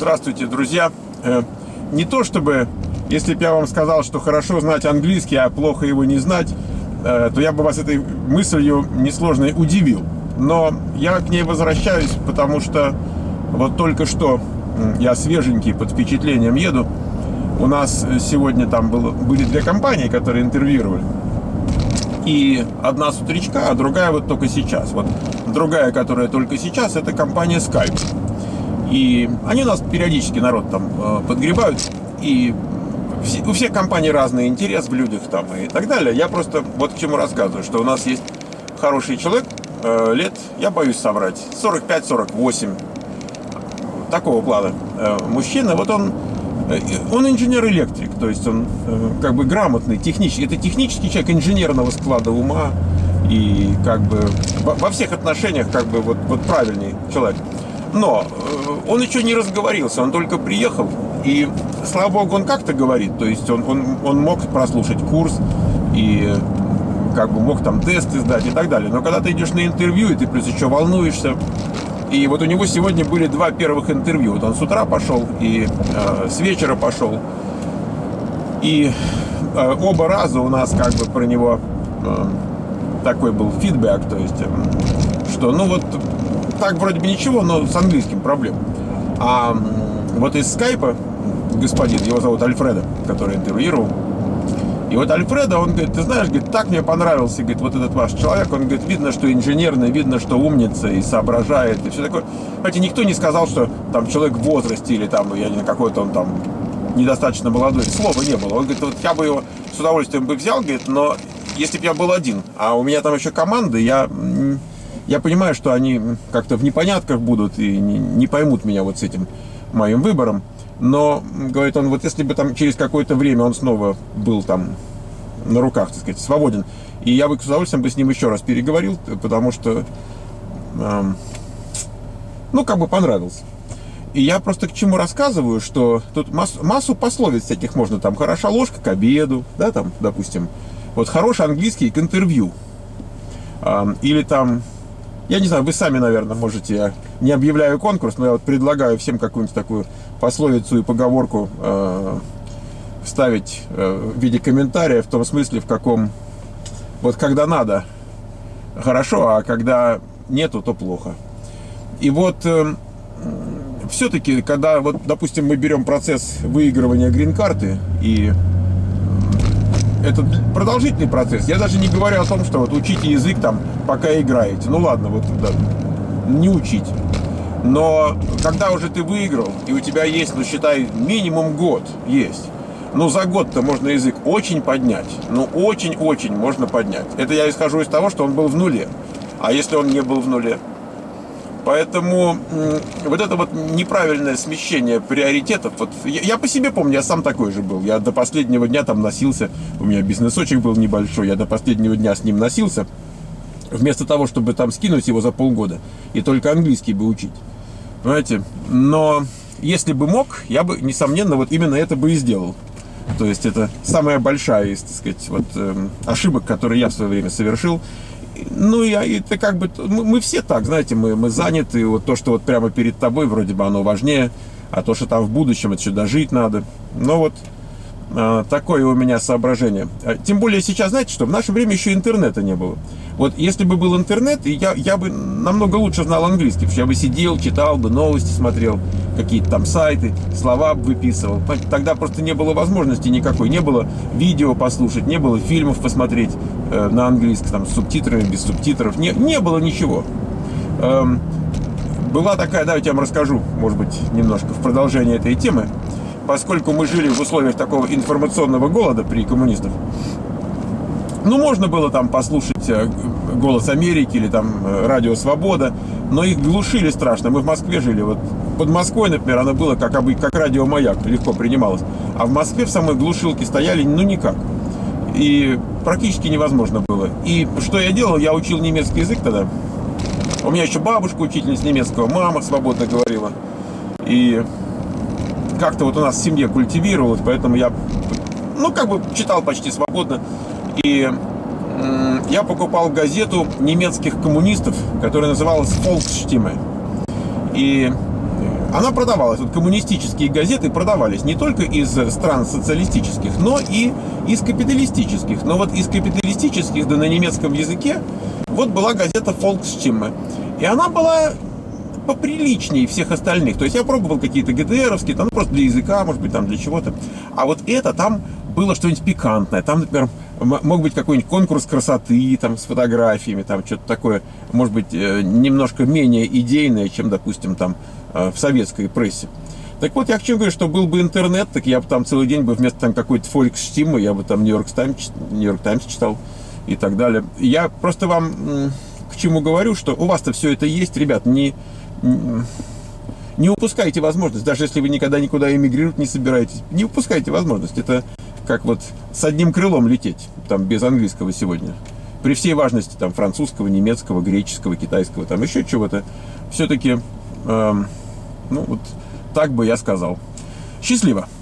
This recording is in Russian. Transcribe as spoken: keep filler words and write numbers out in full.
Здравствуйте, друзья. Не то чтобы, если бы я вам сказал, что хорошо знать английский, а плохо его не знать, то я бы вас этой мыслью несложно удивил. Но я к ней возвращаюсь, потому что вот только что я свеженький, под впечатлением еду. У нас сегодня там было, были две компании, которые интервьюировали. И одна с утречка, а другая вот только сейчас. Вот другая, которая только сейчас, это компания Skype. И они у нас периодически, народ там э, подгребают. И все, у всех компаний разный интерес в людях там и так далее. Я просто вот к чему рассказываю, что у нас есть хороший человек, э, лет, я боюсь соврать, сорок пять сорок восемь. Такого плана э, мужчина. Вот он Он инженер-электрик, то есть он э, как бы грамотный, технический. Это технический человек инженерного склада ума. И как бы во, во всех отношениях как бы вот, вот правильный человек. Но э, он еще не разговорился, он только приехал. И, слава богу, он как-то говорит. То есть он, он, он мог прослушать курс и как бы мог там тесты сдать и так далее. Но когда ты идешь на интервью, и ты плюс еще волнуешься. И вот у него сегодня были два первых интервью. Вот он с утра пошел и э, с вечера пошел. И э, оба раза у нас как бы про него э, такой был фидбэк, то есть, э, что ну вот так вроде бы ничего, но с английским проблем. А э, вот из скайпа господин, его зовут Альфредо, который интервьюировал. И вот Альфредо, он говорит, ты знаешь, говорит, так мне понравился, говорит, вот этот ваш человек, он говорит, видно, что инженерный, видно, что умница и соображает, и все такое. Знаете, никто не сказал, что там человек в возрасте или там, я не знаю, какой-то он там недостаточно молодой, слова не было. Он говорит, вот я бы его с удовольствием бы взял, говорит, но если бы я был один, а у меня там еще команда, я, я понимаю, что они как-то в непонятках будут и не, не поймут меня вот с этим моим выбором. Но, говорит он, вот если бы там через какое-то время он снова был там на руках, так сказать, свободен, и я бы с удовольствием бы с ним еще раз переговорил, потому что, эм, ну, как бы понравился. И я просто к чему рассказываю, что тут массу, массу пословиц всяких можно, там, хороша ложка к обеду, да, там, допустим, вот хороший английский к интервью, эм, или там, я не знаю, вы сами, наверное, можете, я не объявляю конкурс, но я вот предлагаю всем какую-нибудь такую пословицу и поговорку э, вставить э, в виде комментария, в том смысле, в каком вот когда надо хорошо, а когда нету, то плохо. И вот э, все-таки, когда вот, допустим, мы берем процесс выигрывания грин-карты, и это продолжительный процесс. Я даже не говорю о том, что вот учите язык там, пока играете. Ну ладно, вот да, не учите. Но когда уже ты выиграл, и у тебя есть, ну считай, минимум год есть. Ну за год-то можно язык очень поднять. Ну очень-очень можно поднять. Это я исхожу из того, что он был в нуле. А если он не был в нуле? Поэтому вот это вот неправильное смещение приоритетов. Вот я, я по себе помню, я сам такой же был. Я до последнего дня там носился. У меня бизнесочек был небольшой. Я до последнего дня с ним носился. Вместо того, чтобы там скинуть его за полгода и только английский бы учить. Понимаете? Но если бы мог, я бы, несомненно, вот именно это бы и сделал. То есть это самая большая из, так сказать, вот, э, ошибок, которые я в свое время совершил. Ну, я, это как бы, мы, мы все так, знаете, мы, мы заняты. Вот то, что вот прямо перед тобой, вроде бы оно важнее. А то, что там в будущем, это еще дожить надо. Но вот э, такое у меня соображение. Тем более сейчас, знаете что, в наше время еще интернета не было. Вот если бы был интернет, я, я бы намного лучше знал английский, потому что я бы сидел, читал бы, новости смотрел, какие-то там сайты, слова бы выписывал. Тогда просто не было возможности никакой, не было видео послушать, не было фильмов посмотреть э, на английском, там, с субтитрами, без субтитров, не, не было ничего. Эм, была такая, давайте я вам расскажу, может быть, немножко в продолжение этой темы, поскольку мы жили в условиях такого информационного голода при коммунистах. Ну, можно было там послушать «Голос Америки» или там «Радио Свобода», но их глушили страшно. Мы в Москве жили, вот под Москвой, например, оно было как, как радио «Маяк», легко принималось. А в Москве в самой глушилке стояли, ну, никак. И практически невозможно было. И что я делал? Я учил немецкий язык тогда. У меня еще бабушка, учительница немецкого, мама свободно говорила. И как-то вот у нас в семье культивировалось, поэтому я, ну, как бы читал почти свободно. И э, я покупал газету немецких коммунистов, которая называлась «Volksstimme». И она продавалась. Вот коммунистические газеты продавались не только из стран социалистических, но и из капиталистических. Но вот из капиталистических, да на немецком языке, вот была газета Volksstimme. И она была поприличнее всех остальных. То есть я пробовал какие-то ГДРовские, там, ну, просто для языка, может быть, там для чего-то. А вот это, там было что-нибудь пикантное. Там, например, мог быть какой-нибудь конкурс красоты, там, с фотографиями, там, что-то такое, может быть, немножко менее идейное, чем, допустим, там, в советской прессе. Так вот, я к чему говорю, что был бы интернет, так я бы там целый день бы вместо там какой-то Volksstimme, я бы там Нью-Йорк Таймс, Нью-Йорк Таймс читал и так далее. Я просто вам к чему говорю, что у вас-то все это есть, ребят, не... Не упускайте возможность, даже если вы никогда никуда эмигрировать не собираетесь, не упускайте возможность. Это как вот с одним крылом лететь, там, без английского сегодня. При всей важности там французского, немецкого, греческого, китайского, там еще чего-то, все-таки, э, ну вот так бы я сказал. Счастливо!